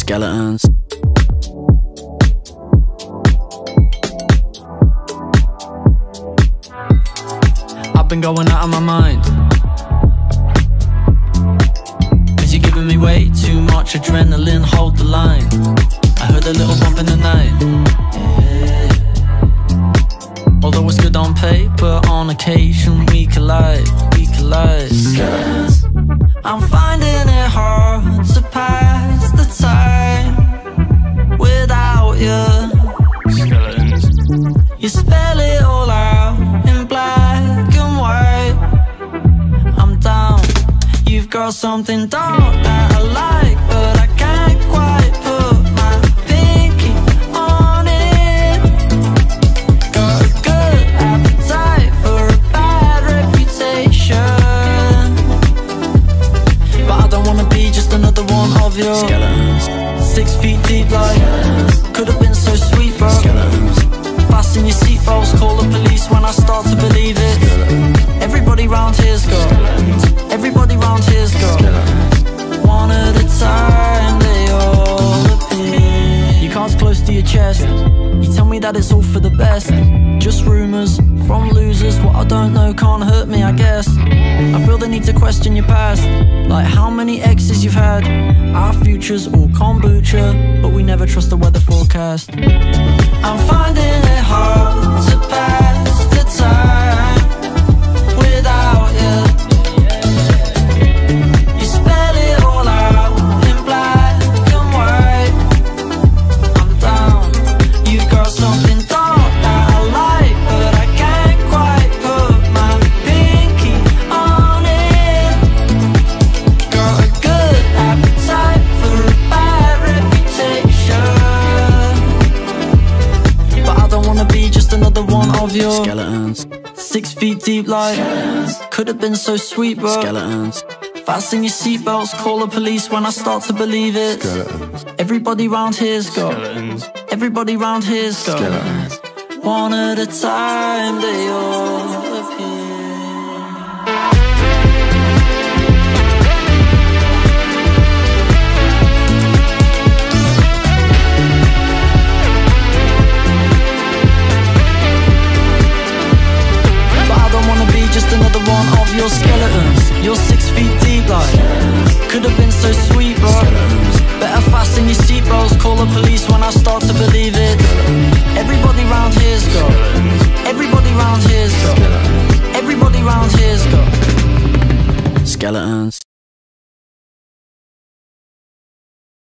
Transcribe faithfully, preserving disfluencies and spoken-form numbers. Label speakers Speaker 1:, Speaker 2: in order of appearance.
Speaker 1: Skeletons. I've been going out of my mind, 'cause you're giving me way too much adrenaline, hold the line. I heard a little bump in the night, yeah. Although it's good on paper, on occasion we collide, we collide. Skeletons. I'm finding it hard to pass the time without you. Skeletons. You spell it all out in black and white. I'm down. You've got something dark that I like, but I can't quite put my pinky on it. Got a good appetite for a bad reputation, but I don't wanna be just another one of your skeletons. Six feet deep like could have been so sweet, bro. Skeletons. Fasten your seatbelts, call the police when I start to believe it. Everybody round here's got skeletons. Everybody round here's got skeletons. One at a time they all appear. Your cards close to your chest, you tell me that it's all for the best. Just rumours from losers, what I don't know can't hurt me, I guess. I feel the need to question your past, like how many exes you've had. Our future's all kombucha, but we never trust the weather forecast. I'm finding it hard to pass the time without you. You spell it all out in black and white. I'm down. You've got something dark that I like, but I can't quite put my pinky on it. Got a good appetite for a bad reputation, but I don't wanna be just another one of your skeletons. Six feet deep like skeletons. Could have been so sweet, bro. Skeletons. Fasten your seatbelts, call the police when I start to believe it. Skeletons. Everybody round here's got skeletons. Everybody round here's got skeletons. One at a time they all appear. Just another one of your skeletons. You're six feet deep like could have been so sweet, bro. Better fasten your seatbelts, call the police when I start to believe it. Everybody round here's got Everybody round here's got Everybody round here's got skeletons.